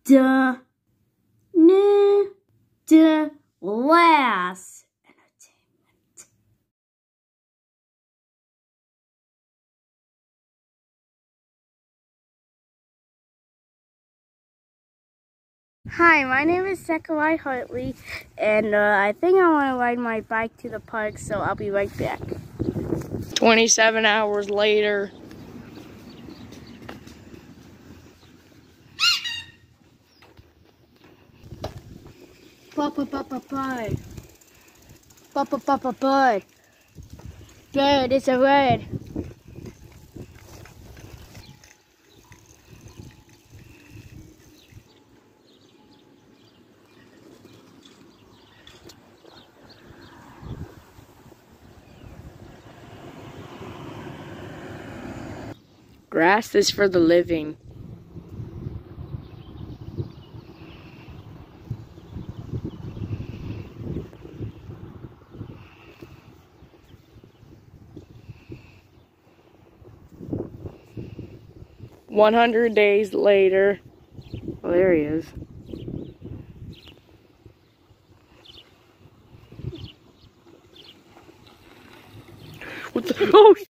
the last entertainment. Hi, my name is Zachariah Hartley, and I think I want to ride my bike to the park, so I'll be right back. 27 hours later. Papa, papa, bird. Papa, papa, bird. Bird, it's a bird. Grass is for the living. "100 days later." Well, there he is. What the? Oh!